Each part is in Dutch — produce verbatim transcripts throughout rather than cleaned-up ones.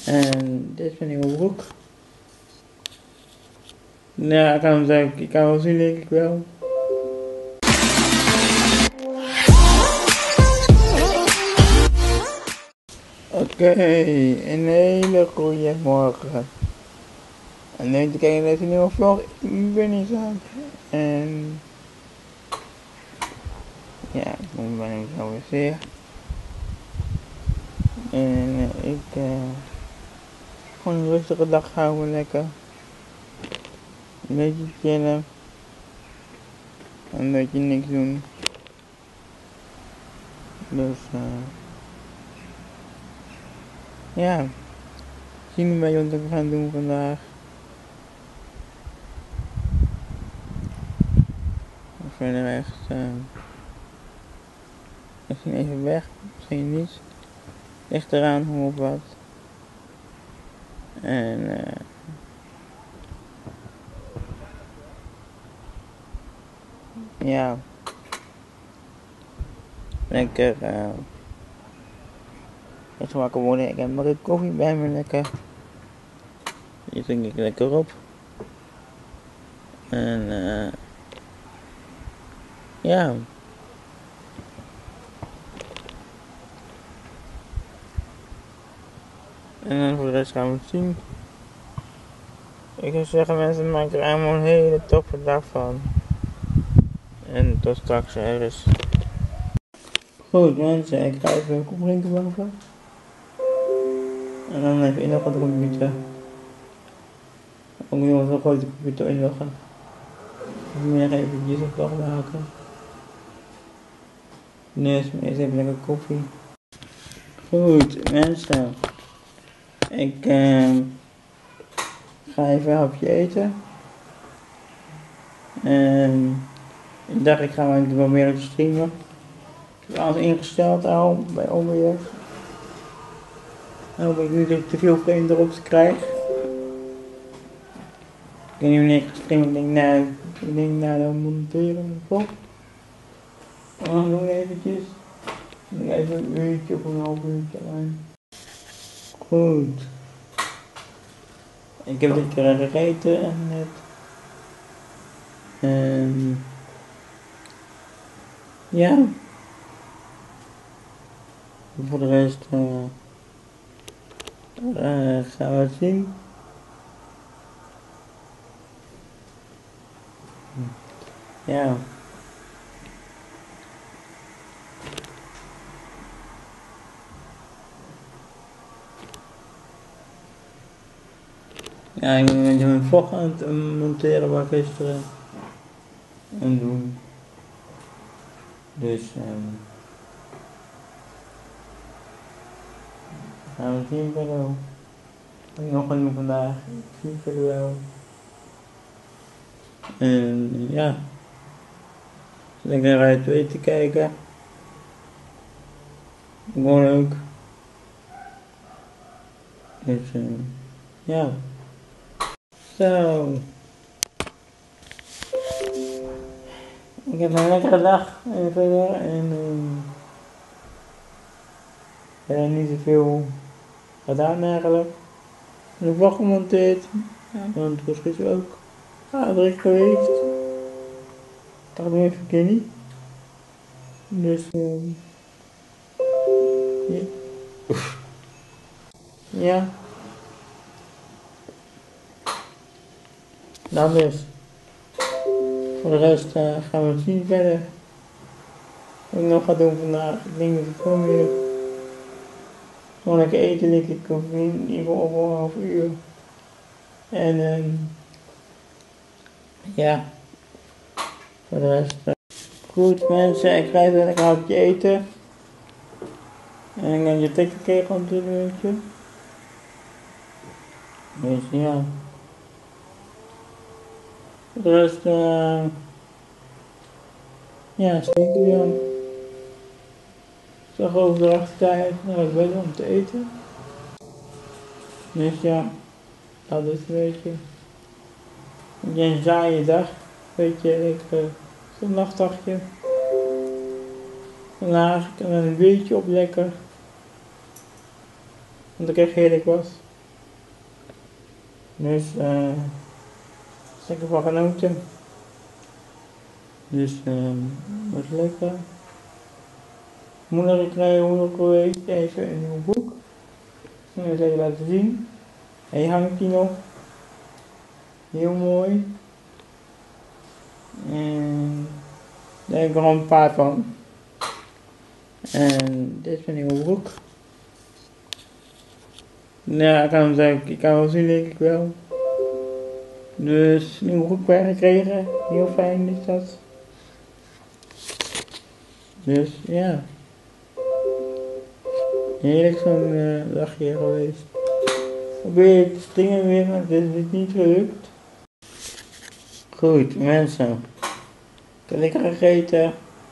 En dit is mijn nieuwe broek. Nou, ik kan hem zeggen, ik kan wel zien, denk ik wel. Oké, okay, een hele goede morgen. En nu te kijken naar deze nieuwe vlog. Ik ben niet aan. En ja, ik ben hem zo weer zeer. En uh, ik uh, gewoon een rustige dag houden, lekker. Een beetje chillen. Een beetje niks doen. Dus uh, ja, zien we bij wat we gaan doen vandaag. Verder echt, uh, misschien even weg, misschien niet. Ligt eraan hoe of wat. En uh, ja, lekker uh, even wakker worden. Ik heb maar een koffie bij me, lekker. Die drink ik lekker op. En uh, ja. En dan voor de rest gaan we het zien. Ik zou zeggen, mensen, maak er allemaal een hele toffe dag van. En tot straks ergens. Goed mensen, ik ga even een kop drinken boven. En dan even inloggen op de computer. Ook nog een grote computer inloggen. Of meer eventjes een vlog maken. Nu is eerst even lekker koffie. Goed mensen. Ik uh, ga even een hapje eten. En ik dacht ik ga maar proberen te streamen. Ik heb alles ingesteld al bij Omweer. Nou hoop ik nu dat ik te veel vreemden erop te krijgen. Ik weet niet wanneer ik ga streamen. Ik denk nou, ik denk nou dan monteren of op. Dan nog eventjes. Nog even een uurtje of een half uurtje alleen. Goed. Ik heb dit keer gegeten en net. En ja. Voor de rest uh, uh, gaan we het zien. Ja. Ja, ik ben een vlog aan het monteren waar gisteren en doen. Dus um, gaan we zien verder. Wat ik nog ga doen vandaag. Ik zie verder wel. En ja. Lekker naar uit twee te kijken. Gewoon leuk. Dus um, ja. Zo. Ik heb een lekkere dag en verder en um, ja, niet zoveel gedaan eigenlijk. Een vlog gemonteerd, ja, want het was gisteren ook aardig geweest. Ik dacht nog even een keer niet. Dus um, ja. Ja. Dan dus. Voor de rest uh, gaan we het zien verder. Wat ik nog ga doen vandaag. Ik denk dat ik gewoon weer gewoon lekker eten, denk ik. Of in ieder geval over een half uur. En um, ja. Voor de rest. Uh, goed mensen, ik ga even lekker een hapje eten. En ik neem je tikkerkeer gewoon een minuutje. Dus ja. Voor de rest, uh, ja, steek ik dan. Ik zag over de achtertijd naar het bed om te eten. Dus ja, dat is een beetje. Een saaie dag. Beetje lekker zo'n nachtdagje. Vandaag kan er een beetje op lekker. Want ik echt heerlijk was. Dus uh, ik heb ervan genoten. Dus uh, was lekker. Moeder gekregen, moeder geweest, even een nieuw boek. Ik ga het even laten zien. Hij hangt hier nog. Heel mooi. En daar heb ik er al een paar van. En dit is mijn nieuwe broek. Nou, ik kan hem zeggen, ik kan wel zien, denk ik wel. Dus nieuwe broek weer gekregen. Heel fijn is dat. Dus ja. Heerlijk zo'n uh, dagje geweest. Probeer te springen weer, maar het is niet gelukt. Goed, mensen. Ik heb lekker gegeten.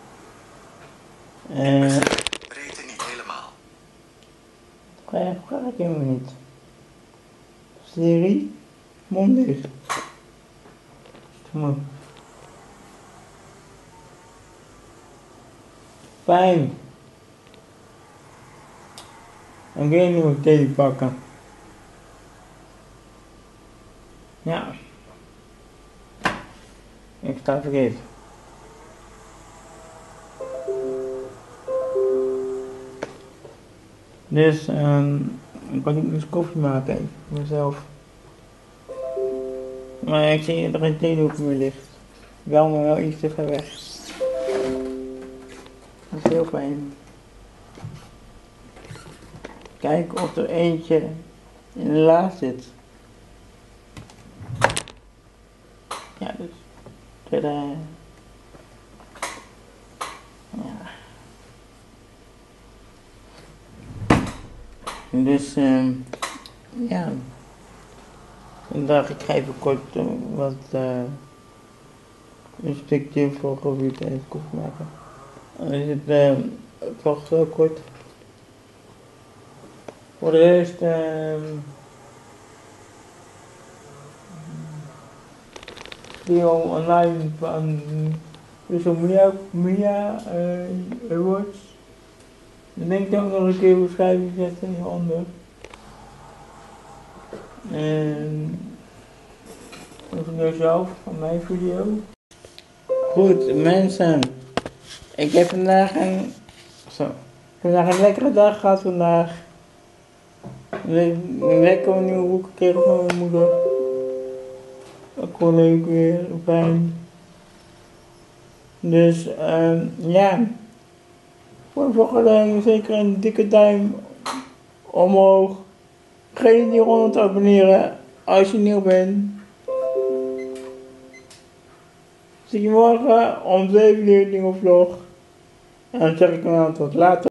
Uh, Breedte niet helemaal. Ja, vraag ik helemaal niet. Serie? Mond dicht. Fijn. Dan kun je een nieuwe thee pakken. Ja. Ik sta verkeerd. Dus um, ik kan niet eens koffie maken even voor mezelf. Maar ik zie dat er geen theedoek meer ligt. Wel, maar wel iets te ver weg. Dat is heel fijn. Kijken of er eentje in de la zit. Ja, dus. Tada. Ja. Dus, um, ja. Ik dacht, ik ga even kort uh, wat uh, een stukje voor Gebied even koffie maken. Dan is het uh, toch zo kort. Voor de rest, uh, video online van social media, media uh, awards. Dan denk ik ook nog een keer beschrijving zetten hieronder. En van jezelf, van mijn video. Goed mensen, ik heb vandaag een, zo, ik heb vandaag een lekkere dag gehad vandaag. Een lekker nieuwe boek gekregen van mijn moeder. Ook wel leuk weer, fijn. Dus um, ja, voor de volgende zeker een dikke duim omhoog. Vergeet niet om te abonneren als je nieuw bent. Zie je morgen om zeven uur een nieuwe vlog. En dan zeg ik dan tot later.